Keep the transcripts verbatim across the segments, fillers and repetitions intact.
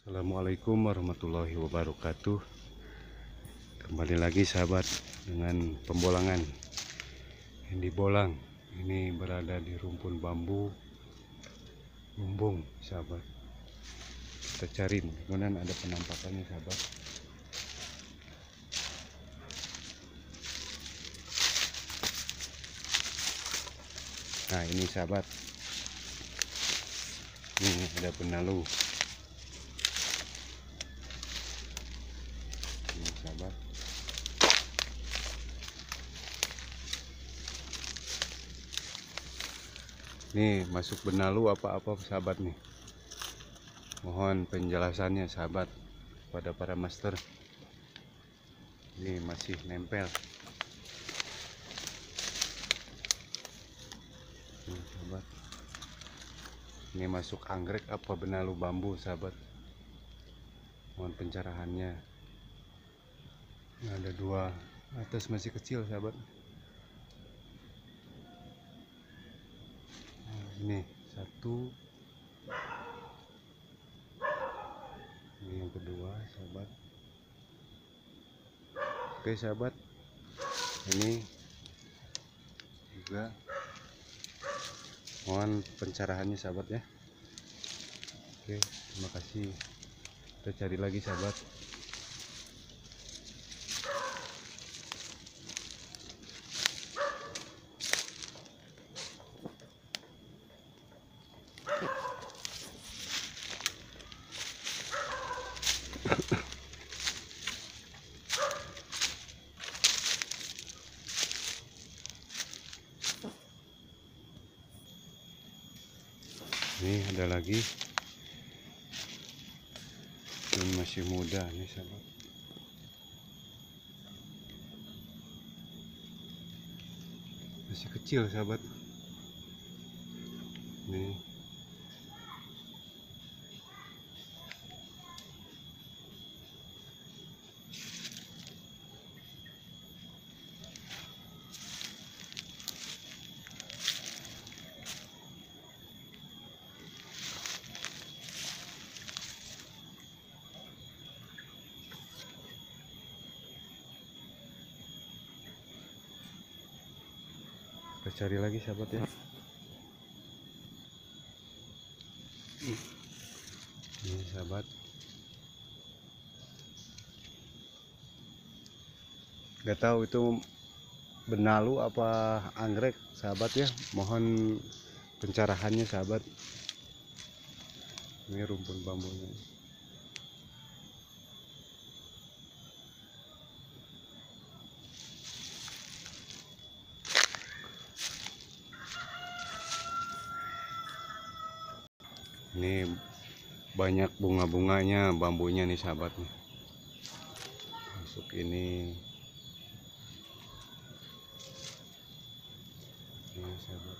Assalamualaikum warahmatullahi wabarakatuh. Kembali lagi sahabat dengan pembolangan yang dibolang. Ini berada di rumpun bambu lumbung sahabat. Kita cari kemudian ada penampakannya sahabat. Nah ini sahabat, ini ada benalu. Ini sahabat, nih masuk benalu apa-apa sahabat nih. Mohon penjelasannya sahabat pada para master. Ini masih nempel. Ini sahabat, ini masuk anggrek apa benalu bambu sahabat. Mohon pencerahannya. Nah, ada dua, atas masih kecil sahabat. Nah, ini satu, ini yang kedua sahabat. Oke sahabat, ini juga mohon pencerahannya sahabat ya. Oke, terima kasih. Kita cari lagi sahabat. Ini ada lagi, ini masih muda nih sahabat. Masih kecil sahabat. Nih. Kita cari lagi sahabat ya. Ini sahabat, nggak tahu itu benalu apa anggrek sahabat ya. Mohon pencerahannya sahabat. Ini rumpun bambunya. Ini banyak bunga-bunganya bambunya nih sahabat nih. Masuk ini. Ini sahabat.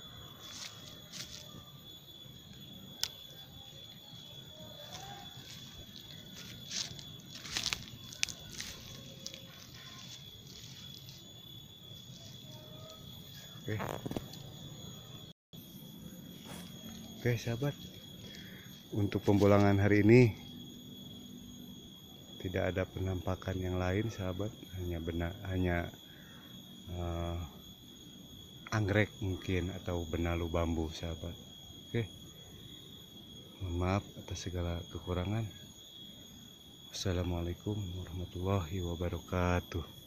Oke. Oke sahabat. Untuk pembolangan hari ini tidak ada penampakan yang lain sahabat, hanya benar hanya uh, anggrek mungkin atau benalu bambu sahabat. Oke, mohon maaf atas segala kekurangan. Wassalamualaikum warahmatullahi wabarakatuh.